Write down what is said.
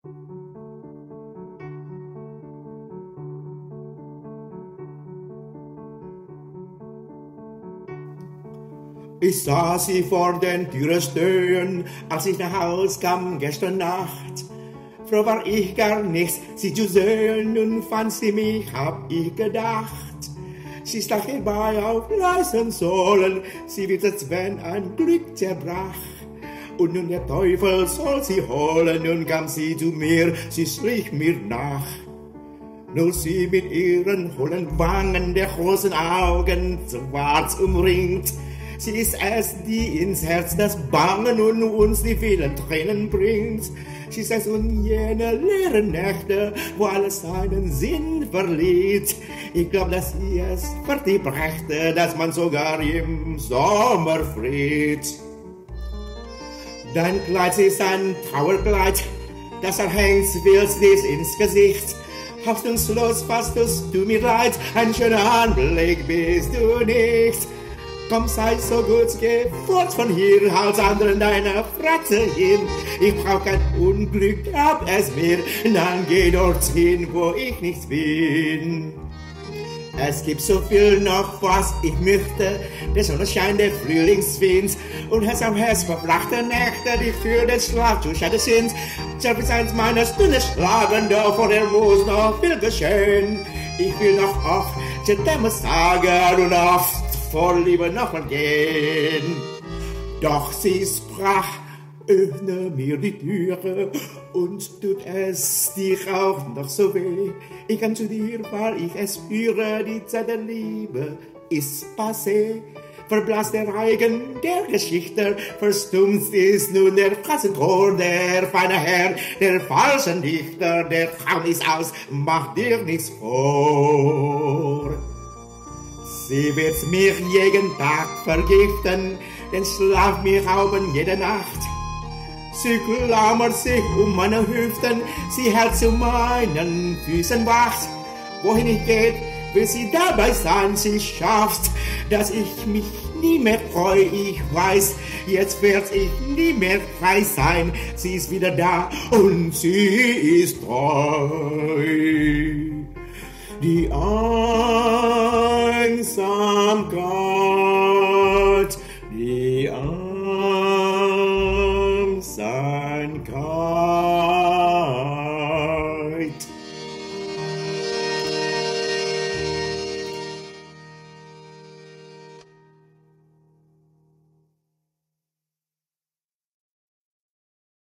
Ich sah sie vor den Türen stehen, als ich nach Haus kam gestern Nacht. Froh war ich gar nichts, sie zu sehen, nun fand sie mich, hab ich gedacht. Sie stach herbei auf leisen Sohlen, sie wird als wenn ein Glück zerbrach. Und nun der Teufel soll sie holen, nun kam sie zu mir, sie schlich mir nach. Nur sie mit ihren hohlen Wangen, der großen Augen, schwarz umringt. Sie ist es, die ins Herz das Bangen und uns die vielen Tränen bringt. Sie ist es und jene leeren Nächte, wo alles seinen Sinn verliert. Ich glaub, dass sie es für die brächte, dass man sogar im Sommer friert. Dein Kleid ist ein Trauerkleid, das erhängt willst dies ins Gesicht. Hoffnungslos fast tust du mir leid, ein schöner Anblick bist du nicht. Komm, sei so gut, geh fort von hier, als anderen deiner Fratze hin. Ich brauch kein Unglück, gab es mir, dann geh dorthin, wo ich nicht bin. Es gibt so viel noch, was ich möchte, der Sonnenschein, der Frühlingswind und Herz am Herz verbrachte Nächte, die für den Schlaf zu schade sind. Selbst eins meiner Stunde schlagen, doch vor der muss noch viel geschehen. Ich will noch oft zu dem sagen und oft vor Liebe noch mal gehen. Doch sie sprach, öffne mir die Türe und tut es dir auch noch so weh. Ich kann zu dir, weil ich es spüre, die Zeit der Liebe ist passé. Verblasst der Reigen der Geschichte, verstummt ist nun der Kassenchor, der feine Herr, der falschen Dichter, der Traum ist aus, mach dir nichts vor. Sie wird mich jeden Tag vergiften, den Schlaf mir rauben jede Nacht. Sie klammert sich um meine Hüften, sie hält zu meinen Füßen Wacht. Wohin ich geht, will sie dabei sein, sie schafft, dass ich mich nie mehr freu. Ich weiß, jetzt werd ich nie mehr frei sein. Sie ist wieder da und sie ist treu. Die Einsamkeit, die Einsamkeit.